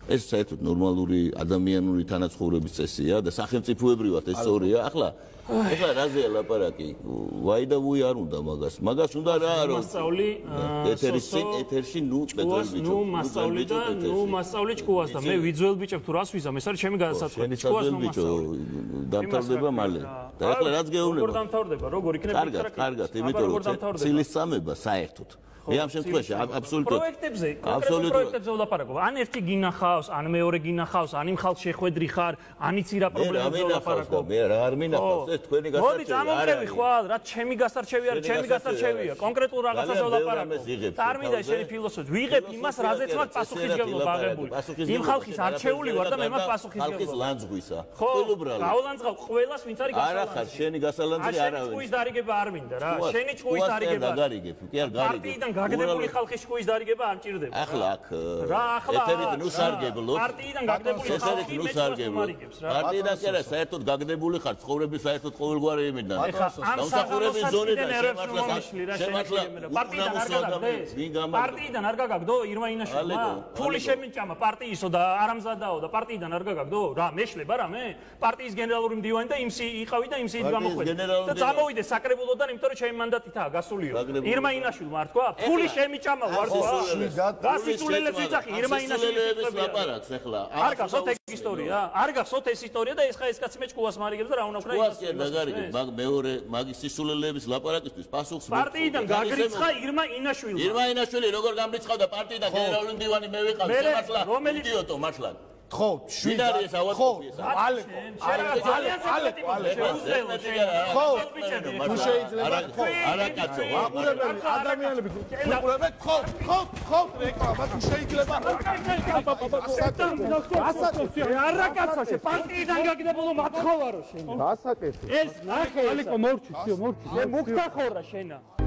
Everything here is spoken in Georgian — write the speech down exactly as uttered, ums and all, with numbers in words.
ეს საერთოდ ნორმალური ადამიანური თანაცხოვრების წესია და სახელმწიფოებრივად ეს სწორია. ახლა ახლა რაზეა ლაპარაკი? ვაი და ვუი არ უნდა მაგას. მაგას უნდა რა რომ მასწავლი ეთერში ეთერში ნუ პეტროს ბიჭო. ნუ მასწავლი და ნუ მასწავლი ჭკუას და მე ვიძველ ბიჭებ თუ რას ვიზამ ეს არის ჩემი გადასაწყვეტი. ჭკუას ნუ მასწავლი. დამთავრდება მალე. და ახლა რაც გეუბნება? როგორ დამთავრდება? როგორ იქნება? კარგად, კარგად, იმიტომ რომ ცილის სამება საერთოდ მე ამ შემთხვევაში აბსოლუტურად პროექტებზე, კონკრეტულ პროექტებზე ვლაპარაკობ. ან ერთი გინახავს, ან მეორე გინახავს, ან იმ ხალხს შეხვედრი ხარ, ან იცი რა პრობლემებზე ვლაპარაკობ. მე რა არ მინახავს, ეს თქვენი გასარჩევია. მოდი წამოვყევი ხვალ, რაც ჩემი გასარჩევი არის, ჩემი გასარჩევია. კონკრეტულ რაღაცაზე ვლაპარაკობ. წარმიდა შენი ფილოსოფია. ვიღებ იმას, რაზეც მაქვს პასუხისმგებლობა აღებული. იმ ხალხის არჩეული ვარ და მე მაქვს პასუხისმგებლობა. ხალხის ლანძღვისა. ყველუბრალოდ. გაულანძღავ ყველას, ვინც არის გასალანძღავ. არა ხარ, შენი გასალანძღი არავინ. ჭკუის დარიგება არ მინდა რა. შენი ჭკუის დარიგება. კი არ გარიგებ. გაგდებული ხალხის ჭკუის დარიგება არ მჭირდება. ახლა აქ რა ახლა ეთერით ნუ სარგებლობ. პარტიიდან გაგდებული ხალხი ნუ სარგებლობ. პარტიიდან კი არა, საერთოდ გაგდებული ხარ ცხოვრების საერთოდ ყოველგვარი იმიდან. ეხლა ამ სამსახურების ზონიდან შემართლა პარტიიდან არ გაგაგდეს. პარტიიდან არ გაგაგდო ირმა ინაშვილმა? ფული შემიჭამა პარტიისო და არამზადაო და პარტიიდან არ გაგაგდო? რა მეშლება რა მე? პარტიის გენერალური მდივანი და იმსი იყავი და იმსი გამოხვედი. და წამოვიდე საკრებულოდან, იმიტომ რომ ჩემი მანდატითაა გასულიო. ირმა ინაშვილმა არ თქვა? ფული შემიჭამა ვარ თქვა. გასიცულელებს ვიძახი ირმა ინაშვილის ლაპარაკს ახლა. არ გახსოვთ ეს ისტორია? არ გახსოვთ ეს ისტორია და ეს ხა ეს კაცი მე ჭკუას მარიგებს და რა უნდა ვქნა? ჭკუას კი არ დაგარიგებ, მაგ მეორე მაგის სისულელების ლაპარაკისთვის პასუხს პარტიიდან გაგრიცხა ირმა ინაშვილმა. ირმა ინაშვილი როგორ გამრიცხავდა პარტიიდან გენერალური მდივანი მე ვიყავ შემართლა იდიოტო მართლა. ხო, შვიდარი ეს ავადმყოფია. ალე, ალე, ალე, ალე. ხო, თუ შეიძლება ხო, არა კაცო, აყურებელი ადამიანები უყურებთ ხო, ხო, ხო, რეკლამა თუ შეიძლება. ასაკეთი, არა კაცო, შე პარტიიდან გაგდებულო მათხოვარო შენ. ასაკეთი. ეს ნახე, ალიკო მორჩი, მორჩი. მე მოგდახორა შენა.